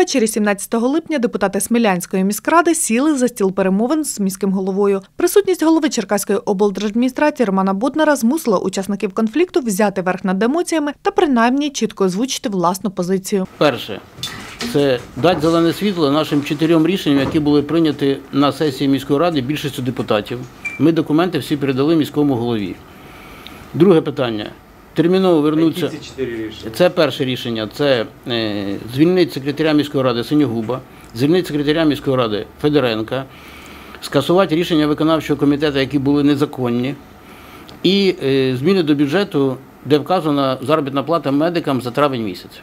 Увечері 17 липня депутати Смілянської міськради сіли за стіл перемовин з міським головою. Присутність голови Черкаської облдержадміністрації Романа Боднара змусила учасників конфлікту взяти верх над емоціями та принаймні чітко озвучити власну позицію. Перше – це дати зелене світло нашим 4 рішенням, які були прийняті на сесії міської ради більшістю депутатів. Ми документи всі передали міському голові. Друге питання. Терміново вернуться. Це перше рішення. Це звільнити секретаря міської ради Синьогуба, звільнити секретаря міської ради Федоренка, скасувати рішення виконавчого комітету, які були незаконні, і зміни до бюджету, де вказана заробітна плата медикам за травень місяць.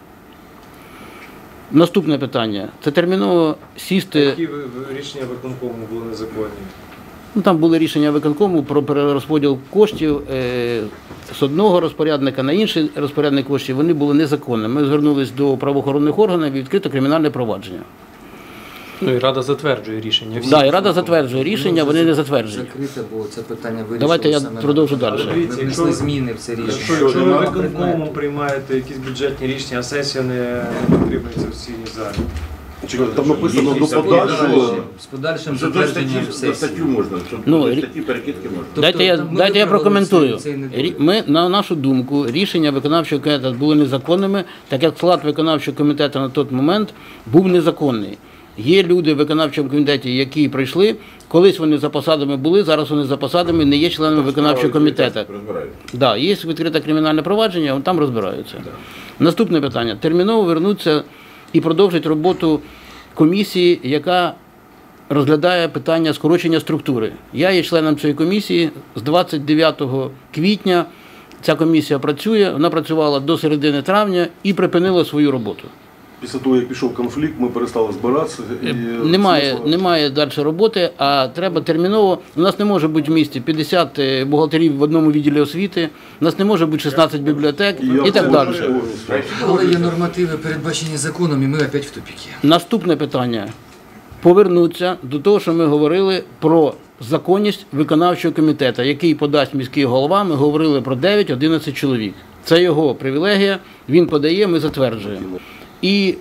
Наступне питання. Це терміново сісти. Які рішення виконкому були незаконні? Там були рішення виконкому про перерозподіл коштів з одного розпорядника на інший розпорядник коштів. Вони були незаконними. Ми звернулися до правоохоронних органів і відкрито кримінальне провадження. Ну і Рада затверджує рішення. Так, і Рада затверджує рішення, вони не затверджують. Закрите, бо це питання вирішилося. Давайте я продовжу далі. Ми внесли зміни в це рішення. Якщо ви виконкомом приймаєте якісь бюджетні рішення, а сесія не підтримується в сесійній залі. Там написано до подальшого. З подальшим затвердженням сесії. Статтю можна, до статті перекидки можна. Дайте я прокоментую. Ми, на нашу думку, рішення виконавчого комітету були незаконними, так як склад виконавчого комітету на той момент був незаконний. Є люди в виконавчому комітеті, які прийшли, колись вони за посадами були, зараз вони за посадами не є членами виконавчого комітету. Так, є відкрите кримінальне провадження, там розбираються. Наступне питання. Терміново вернуться і продовжить роботу комісії, яка розглядає питання скорочення структури. Я є членом цієї комісії. З 29 квітня ця комісія працює, вона працювала до середини травня і припинила свою роботу. Після того, як пішов конфлікт, ми перестали збиратися. Немає далі роботи, а треба терміново. У нас не може бути в місті 50 бухгалтерів в одному відділі освіти, у нас не може бути 16 бібліотек і так далі. Але є нормативи, передбачені законом, і ми опять в тупіки. Наступне питання. Повернуться до того, що ми говорили про законність виконавчого комітету, який подасть міський голова. Ми говорили про 9-11 чоловік. Це його привілегія, він подає, ми затверджуємо. І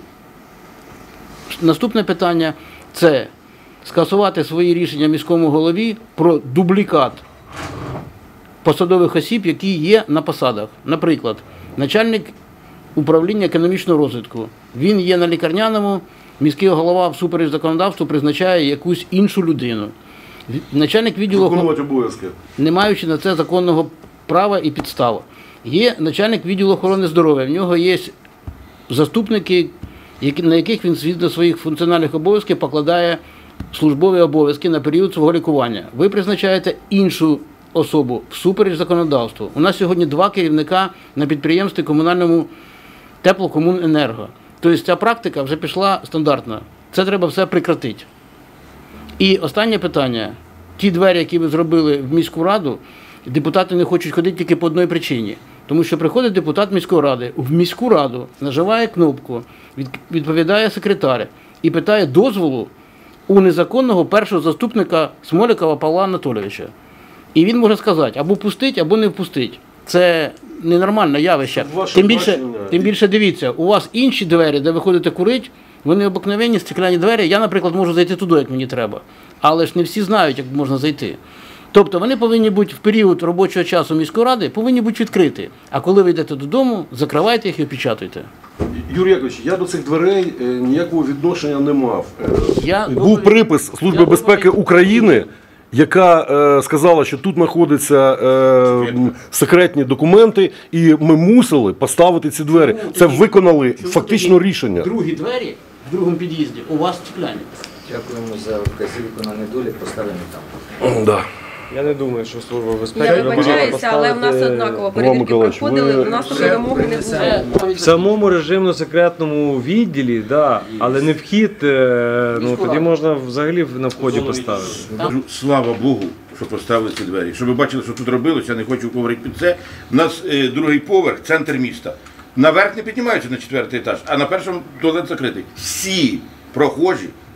наступне питання – це скасувати свої рішення міському голові про дублікат посадових осіб, які є на посадах. Наприклад, начальник управління економічного розвитку. Він є на лікарняному, міський голова всупереч законодавству призначає якусь іншу людину. Начальник відділу, виконувати обов'язки, не маючи на це законного права і підстав. Є начальник відділу охорони здоров'я, в нього є заступники, на яких він згідно своїх функціональних обов'язків покладає службові обов'язки на період свого лікування. Ви призначаєте іншу особу всупереч законодавству. У нас сьогодні 2 керівника на підприємстві комунальному Теплокомуненерго. Тобто ця практика вже пішла стандартна. Це треба все прекратити. І останнє питання. Ті двері, які ви зробили в міську раду, депутати не хочуть ходити тільки по одній причині. Тому що приходить депутат міської ради, в міську раду, нажимає кнопку, відповідає секретар і питає дозволу у незаконного першого заступника Смолікова Павла Анатолійовича. І він може сказати, або впустить, або не впустить. Це ненормальне явище. Тим більше дивіться, у вас інші двері, де ви ходите курити, вони обикновенні стекляні двері. Я, наприклад, можу зайти туди, як мені треба. Але ж не всі знають, як можна зайти. Тобто вони повинні бути в період робочого часу міської ради, повинні бути відкриті. А коли ви йдете додому, закривайте їх і опечатуйте. Юрій Яковлевич, я до цих дверей ніякого відношення не мав. Був припис Служби безпеки України, яка сказала, що тут знаходяться секретні документи, і ми мусили поставити ці двері. Це виконали фактично рішення. Другі двері в другому під'їзді у вас стекляні. Дякуємо за вказівку на недолік, поставимо там. Да. Я не думаю, що Служба безпеки... Я вибачаюся, але в нас однаково перевірки проходили, у нас такої вимоги не було. В самому режимно-секретному відділі, да, але не вхід, ну тоді можна взагалі на вході поставити. Слава Богу, що поставили ці двері. Щоб ви бачили, що тут робилося, я не хочу говорити під це. У нас другий поверх, центр міста. Наверх не піднімаються на 4-й етаж, а на першому туалет закритий. Всі прохожі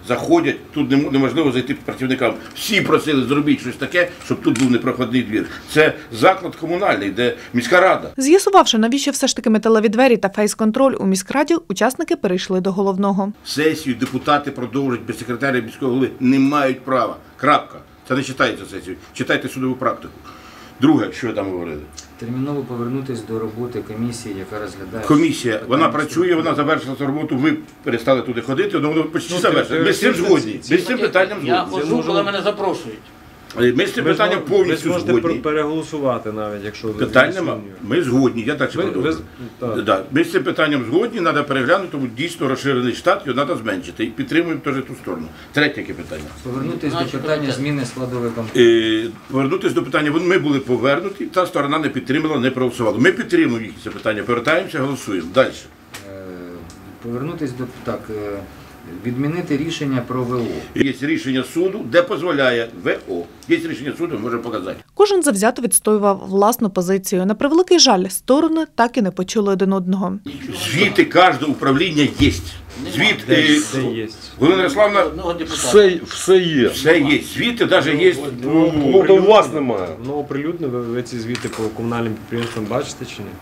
заходять, тут неможливо зайти працівникам. Всі просили зробити щось таке, щоб тут був непроходний двір. Це заклад комунальний, де міська рада. З'ясувавши, навіщо все ж таки металеві двері та фейс-контроль у міськраді, учасники перейшли до головного. Сесію депутати продовжують без секретаря міського голови не мають права. Крапка. Це не читається сесію. Читайте судову практику. Друге, що там говорили? Терміново повернутися до роботи комісії, яка розглядає... Комісія, вона працює, вона завершила цю роботу, ви перестали туди ходити, воно почти завершено. Ми з цим згодні. Ми з цим питанням Я згодні. ходжу, коли мене запрошують. Ми з цим питанням повністю Ви можете згодні. переголосувати навіть, якщо... Питань нема. Ми згодні, я так продовжую. так. Да. Ми з цим питанням згодні, треба переглянути, тому дійсно розширений штат, його треба зменшити. І підтримуємо теж ту сторону. Третє яке питання. Повернутися до питання зміни складових компонентів. Повернутися до питання, ми були повернуті, та сторона не підтримала, не проголосувала. Ми підтримуємо їх це питання, повертаємося, голосуємо. Далі. Повернутися до... Так, відмінити рішення про ВО. Є рішення суду, де дозволяє ВО. Є рішення суду, ми можемо показати. Кожен завзято відстоював власну позицію. На превеликий жаль, сторони так і не почули один одного. Звіти кожного управління є. Звіт Де є? Галина Ярославна, Все є. все є. Звіти навіть є. Ну, то у вас немає. Ну, оприлюдно, ви ці звіти по комунальним підприємствам бачите чи ні?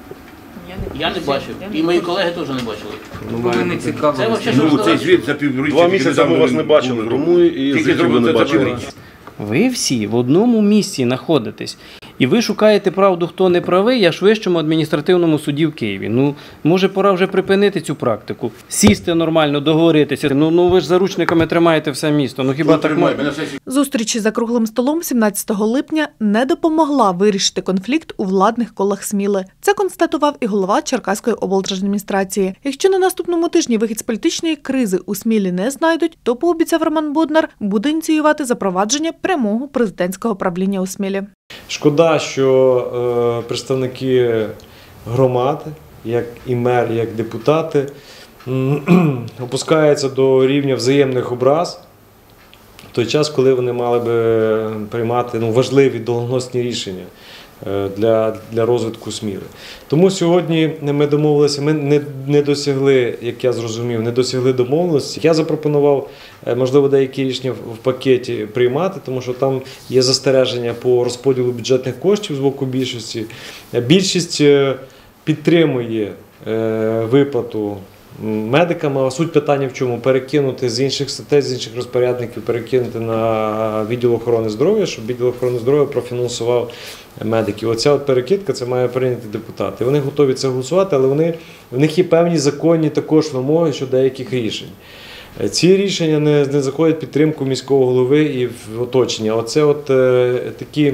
Я не бачив. І мої колеги теж не бачили. Ви не цікаво. Це взагалі Ну, цей звіт за півріччя. 2 місяці ми вас не бачили, тому і звідти ви не бачили. Ви всі в одному місці знаходитесь. І ви шукаєте правду, хто не правий, аж в Вищому адміністративному суді в Києві. Ну, може, пора вже припинити цю практику. Сісти нормально, договоритися. Ну ви ж заручниками тримаєте все місто. Ну хіба так можна? Зустріч за круглим столом 17 липня не допомогла вирішити конфлікт у владних колах Сміли. Це констатував і голова Черкаської облдержадміністрації. Якщо на наступному тижні вихід з політичної кризи у Смілі не знайдуть, то, пообіцяв Роман Боднар, буде ініціювати запровадження прямого президентського правління у Смілі. Шкода, що представники громади, як і мер, як депутати, опускаються до рівня взаємних образ в той час, коли вони мали би приймати важливі доленосні рішення для розвитку Сміли. Тому сьогодні ми домовилися, ми не досягли, як я зрозумів, не досягли домовленості. Я запропонував, можливо, деякі рішення в пакеті приймати, тому що там є застереження по розподілу бюджетних коштів з боку більшості. Більшість підтримує виплату медикам, а суть питання в чому? Перекинути з інших статей, з інших розпорядників, перекинути на відділ охорони здоров'я, щоб відділ охорони здоров'я профінансував медиків. Оця перекидка, це має прийняти депутати. Вони готові це голосувати, але в них є певні законні також вимоги щодо деяких рішень. Ці рішення не заходять підтримку міського голови і в оточення. Оце такі,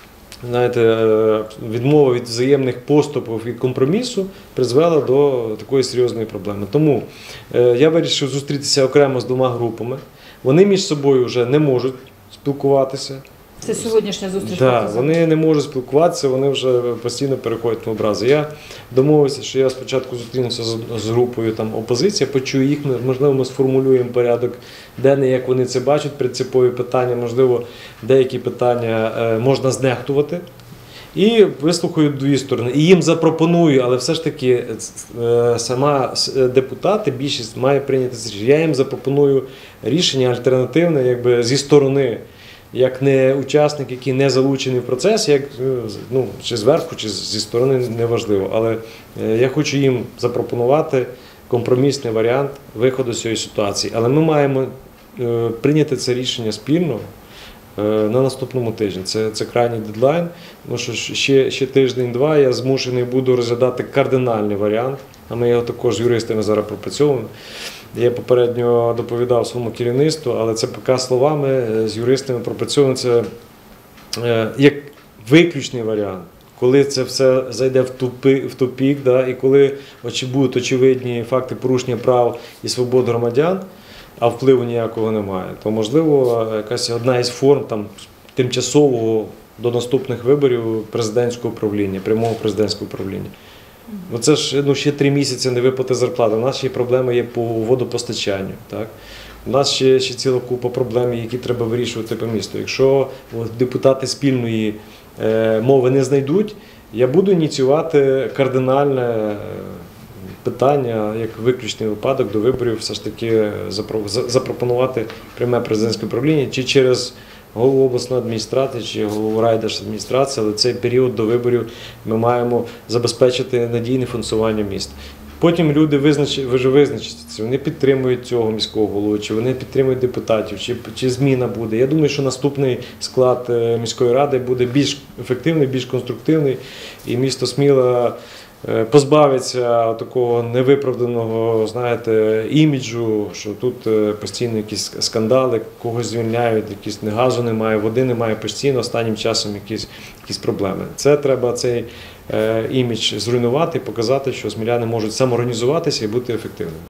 відмова від взаємних поступів і компромісу призвела до такої серйозної проблеми. Тому я вирішив зустрітися окремо з 2 групами. Вони між собою вже не можуть спілкуватися. Це сьогоднішня зустріч. Так, вони не можуть спілкуватися, вони вже постійно переходять на образи. Я домовився, що я спочатку зустрінуся з групою опозиція, почую їх, можливо, ми сформулюємо порядок денний, як вони це бачать, принципові питання, можливо, деякі питання можна знехтувати. І вислухаю 2 сторони. І їм запропоную, але все ж таки сама депутати, більшість має прийняти це рішення. Я їм запропоную рішення альтернативне, зі сторони, як не учасник, який не залучений в процес, чи зверху, чи зі сторони, неважливо. Але я хочу їм запропонувати компромісний варіант виходу з цієї ситуації. Але ми маємо прийняти це рішення спільно на наступному тижні. Це крайній дедлайн, тому що ще тиждень-два я змушений буду розглядати кардинальний варіант, а ми його також з юристами зараз пропрацьовуємо. Я попередньо доповідав своєму керівництву, але це поки словами з юристами пропрацьовуємо це як виключний варіант. Коли це все зайде в тупік, і коли будуть очевидні факти порушення прав і свобод громадян, а впливу ніякого немає, то, можливо, якась одна із форм тимчасового до наступних виборів президентського управління, прямого президентського управління. Це ж ще 3 місяці не виплати зарплати. У нас ще проблеми є по водопостачанню. Так? У нас ще ціла купа проблем, які треба вирішувати по місту. Якщо депутати спільної мови не знайдуть, я буду ініціювати кардинальне питання, як виключний випадок до виборів все ж таки запропонувати пряме президентське управління чи через голову обласної адміністрації чи голову райдержадміністрації, але цей період до виборів ми маємо забезпечити надійне функціонування міста. Потім люди вже визначаться, вони підтримують цього міського голову, чи вони підтримують депутатів, чи зміна буде. Я думаю, що наступний склад міської ради буде більш ефективний, більш конструктивний, і місто Сміла позбавиться такого невиправданого, знаєте, іміджу, що тут постійно якісь скандали, когось звільняють, якісь газу немає, води немає, постійно останнім часом якісь проблеми. Це треба цей імідж зруйнувати і показати, що сміляни можуть самоорганізуватися і бути ефективними.